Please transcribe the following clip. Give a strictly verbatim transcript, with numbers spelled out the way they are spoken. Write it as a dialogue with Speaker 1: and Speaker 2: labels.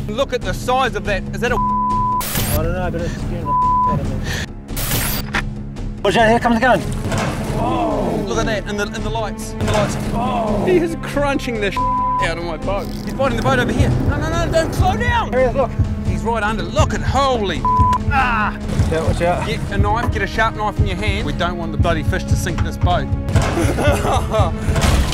Speaker 1: Look at the size of that. Is that a
Speaker 2: I don't know, but it's scaring the out of me. Watch out, here comes the gun.
Speaker 1: Oh, look at that, in the, in the lights, in the lights. Oh. He is crunching the out of my boat. He's biting the boat over here. No, no, no, don't slow down.
Speaker 2: Here he is, look.
Speaker 1: He's right under, look at, holy ah.
Speaker 2: Watch out, watch out.
Speaker 1: Get a knife, get a sharp knife in your hand. We don't want the bloody fish to sink in this boat.